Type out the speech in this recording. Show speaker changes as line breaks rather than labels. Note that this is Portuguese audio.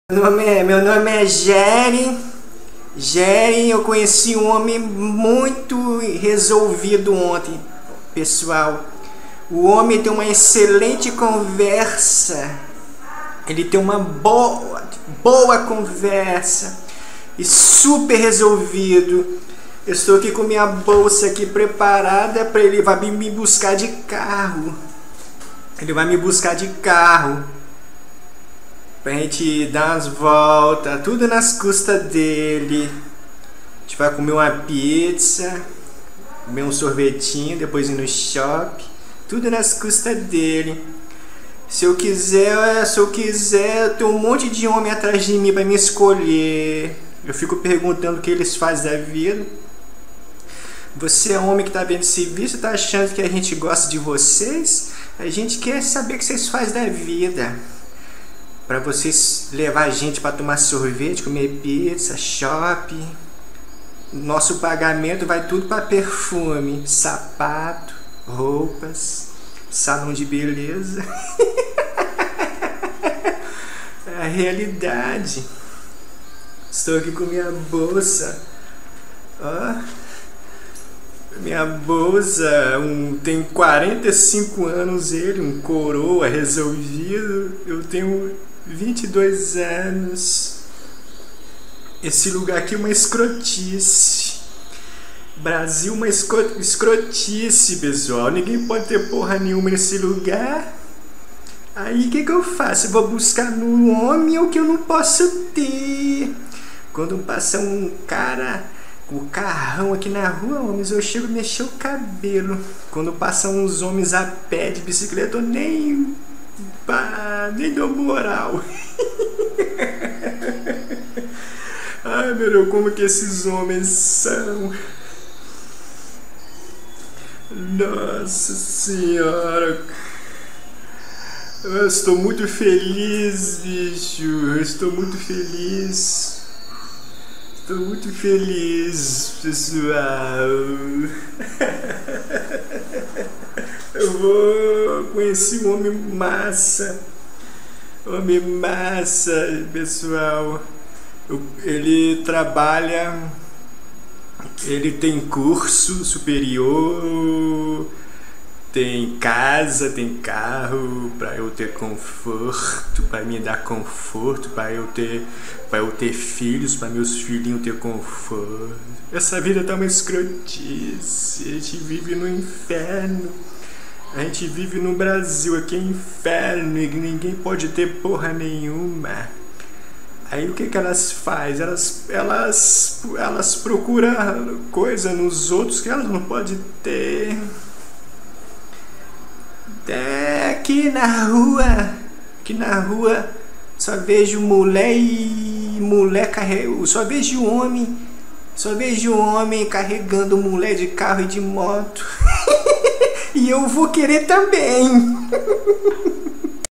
Meu nome é Jerry. Eu conheci um homem muito resolvido ontem, pessoal. O homem tem uma excelente conversa. Ele tem uma boa conversa e super resolvido. Eu estou aqui com minha bolsa aqui preparada para ele vai me buscar de carro. Ele vai me buscar de carro pra gente dar umas voltas, tudo nas custas dele. A gente vai comer uma pizza, comer um sorvetinho, depois ir no shopping, tudo nas custas dele. Se eu quiser, tem um monte de homem atrás de mim pra me escolher. Eu fico perguntando o que eles fazem da vida. Você é homem que tá vendo esse vídeo, tá achando que a gente gosta de vocês? A gente quer saber o que vocês fazem da vida. Pra vocês levar a gente pra tomar sorvete, comer pizza, shopping. Nosso pagamento vai tudo pra perfume, sapato, roupas, salão de beleza. É a realidade. Estou aqui com minha bolsa. Ó. Minha bolsa, tem 45 anos ele, um coroa resolvido. Eu tenho 22 anos. Esse lugar aqui é uma escrotice. Brasil, uma escrotice, pessoal. Ninguém pode ter porra nenhuma nesse lugar. Aí o que eu faço? Eu vou buscar no homem o que eu não posso ter. Quando passa um cara com o carrão aqui na rua, homens, eu chego a mexer o cabelo. Quando passam uns homens a pé de bicicleta, eu nem dou moral. Ai, meu Deus, como que esses homens são? Nossa Senhora. Eu estou muito feliz, bicho. Eu estou muito feliz. Estou muito feliz, pessoal. Eu vou conhecer um homem massa. Homem massa, pessoal. Ele trabalha, ele tem curso superior, tem casa, tem carro, para eu ter conforto, para me dar conforto, para eu ter filhos, para meus filhinhos ter conforto. Essa vida tá uma escrotice. A gente vive no inferno. A gente vive no Brasil, aqui é inferno e ninguém pode ter porra nenhuma. Aí o que elas fazem? Elas procuram coisa nos outros que elas não podem ter. Aqui na rua só vejo só vejo homem carregando mulher de carro e de moto. E eu vou querer também.